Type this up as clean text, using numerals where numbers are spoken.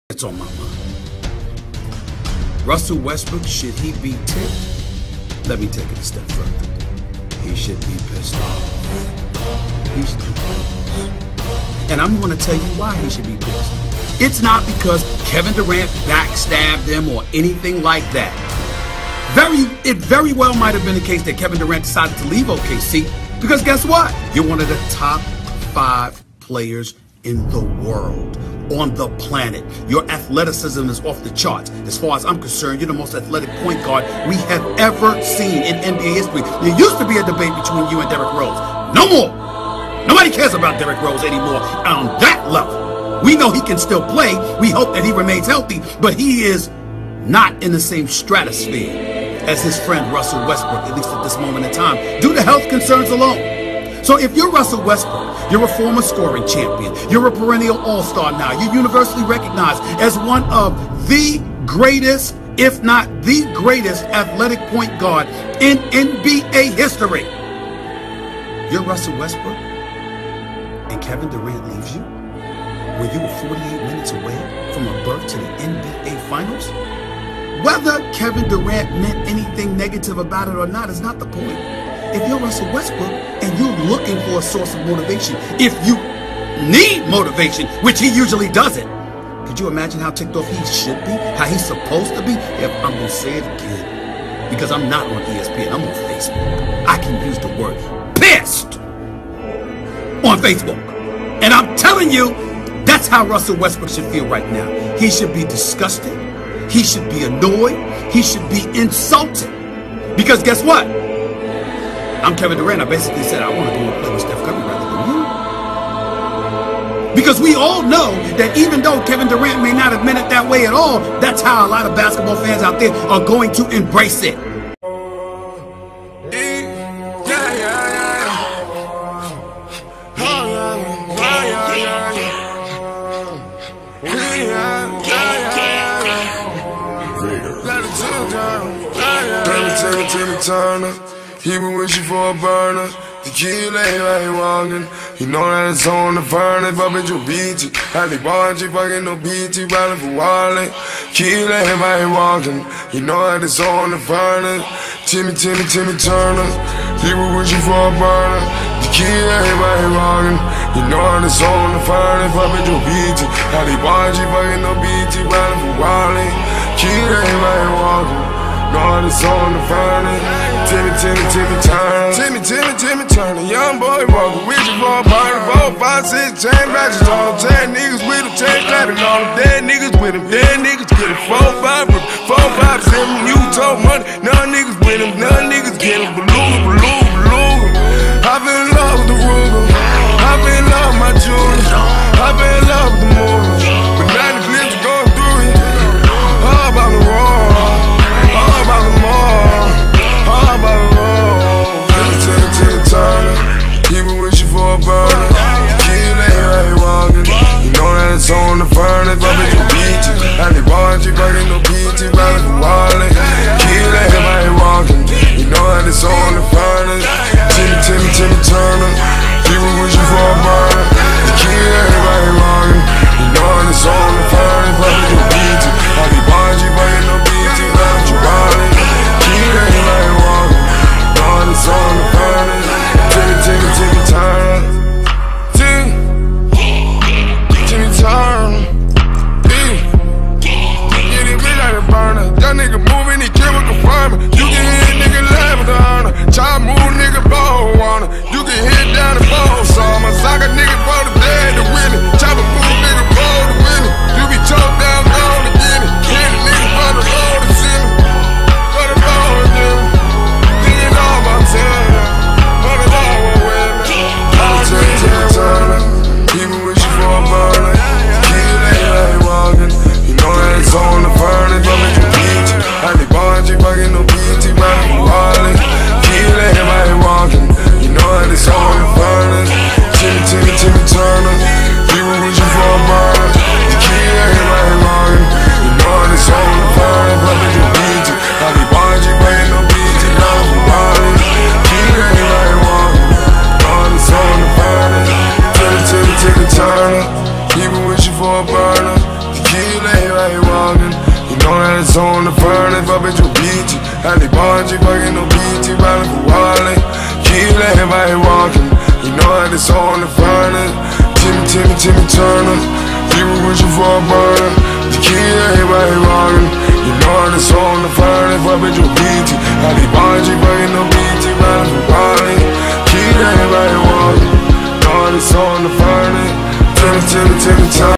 It's on my mind. Russell Westbrook, should he be ticked? Let me take it a step further. He should be pissed off. He's too close. And I'm going to tell you why he should be pissed. It's not because Kevin Durant backstabbed him or anything like that. It very well might have been the case that Kevin Durant decided to leave OKC because guess what? You're one of the top 5 players in the world, on the planet. Your athleticism is off the charts. As far as I'm concerned, you're the most athletic point guard we have ever seen in NBA history. There used to be a debate between you and Derrick Rose. No more. Nobody cares about Derrick Rose anymore on that level. We know he can still play. We hope that he remains healthy, but he is not in the same stratosphere as his friend Russell Westbrook, at least at this moment in time, due to health concerns alone. So if you're Russell Westbrook, you're a former scoring champion, you're a perennial all-star now, you're universally recognized as one of the greatest, if not the greatest athletic point guard in NBA history. You're Russell Westbrook, and Kevin Durant leaves you when you were 48 minutes away from a berth to the NBA Finals? Whether Kevin Durant meant anything negative about it or not is not the point. If you're Russell Westbrook and you're looking for a source of motivation, if you need motivation, which he usually doesn't, could you imagine how ticked off he should be? How he's supposed to be? If I'm going to say it again, because I'm not on ESPN, I'm on Facebook. I can use the word pissed on Facebook. And I'm telling you, that's how Russell Westbrook should feel right now. He should be disgusted. He should be annoyed. He should be insulted. Because guess what? I'm Kevin Durant. I basically said I want to go and play with Steph Curry rather than you. Because we all know that even though Kevin Durant may not have meant it that way at all, that's how a lot of basketball fans out there are going to embrace it. Turner, he been wishing for a burner. The kid ain't like walking. You know that it's on the furnace, but bitch, you beat it. How they watch you fucking no BT, riding for wallet. Kid ain't like walking. You know that it's on the furnace. Timmy Turner, he been wishing for a burner. The kid ain't like walking. You know that it's on the furnace, but bitch, you beat it. How they watch you fucking no BT, riding for wallet. Kid ain't like walking. God is on the furnace. Timmy Turner. Timmy Turner. Young boy walking with you for a party. 4, 5, 6, 10 batches on 10 niggas with him, 10 clapping on them. Dead niggas with him, dead niggas get it. 4, 5, 7, you told money. None niggas with him, none niggas get him. Beluga. I feel in love with the Ruger. I feel in love with my jewelry. I feel in love with the movie. But now the glitch are going through it. All about the road. All about the mall, all about the road. Timmy Turner, he been wishing for a burner. Kid ain't right walking. You know that it's on the furnace, but bitch, you beat you. And they watch you fucking no PT, riding for wallet. Kid ain't right walking. You know that it's on the furnace. Timmy Turner, he been wishing for a burner. The kid ain't right walking. You know that it's on the furnace, but bitch, you beat you. And they watch you fucking no PT, riding for wallet. Kid ain't right walking. God is on the furnace. Timmy Turner. Timmy Turner. Yeah, this bitch I on the furnace, bitch, you beat it. Alley Bonji, fucking no BT, riding for Wally. Kill everybody walking, you know that it's on the furnace. Timmy Turner, people wishing for a burner. To kill everybody walking, you know that it's on the furnace, bitch, you beat it. Alley Bonji, fucking no